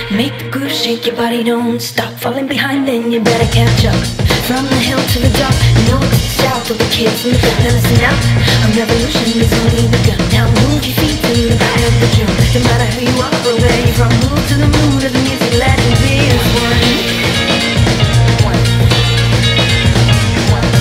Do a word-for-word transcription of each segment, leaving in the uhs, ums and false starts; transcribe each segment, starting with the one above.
Make the groove shake, your body don't stop. Falling behind, then you better catch up. From the hill to the top, north to south, all the kids in the back. Now listen up, a revolution is only begun. Now move your feet to the back of the drum. No matter who you are or where you're from, move to the mood of the music, let it be as one. One. One.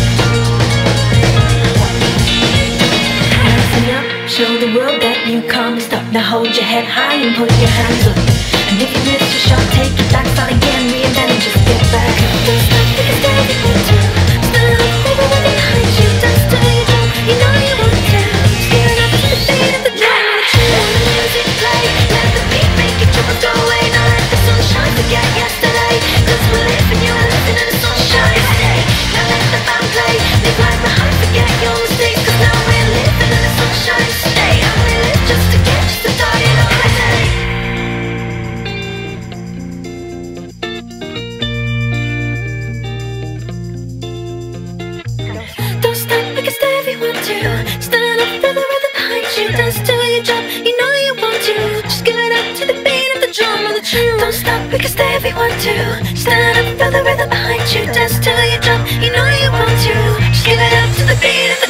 Now listen up, show the world that you can't stop. Now hold your head high and put your hands up. And if you miss your shot, take it back, start again, reinvent it, just get back up. Don't stop, because there you want to. Stand up, baby, when behind you, dance to your drum, you know you want to. Steering up to the beat of the drum, let the music play. Let the beat make it jump and go away. Now let the sunshine forget yesterday. Cause we're living, you're living in the sunshine. Hey, now let the band play. Leave right behind, forget your mistakes. Cause now we're living in the sunshine. Stay, and we live just to get you to die in our day. Stand up, feel the rhythm behind you. Dance to your job, you know you want to. Just give it up to the beat of the drum or the tune. Don't stop because they everyone to. Stand up, feel the rhythm behind you. Dance to your job, you know you want to. Just give it up to the beat of the